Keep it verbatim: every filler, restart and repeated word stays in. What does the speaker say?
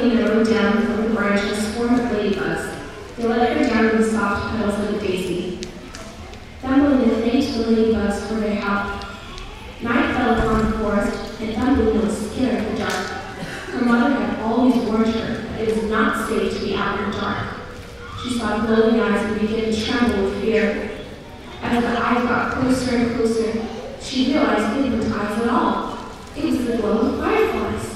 Thumbelina rode down from the branch and swarmed of ladybugs. They let her down in the soft petals of a daisy. Thumbelina thanked the ladybugs for their help. Night fell upon the forest, and Thumbelina was scared of the dark. Her mother had always warned her that it was not safe to be out in the dark. She saw glowing eyes and began to tremble with fear. As the eyes got closer and closer, she realized it wasn't eyes at all. It was the glow of fireflies.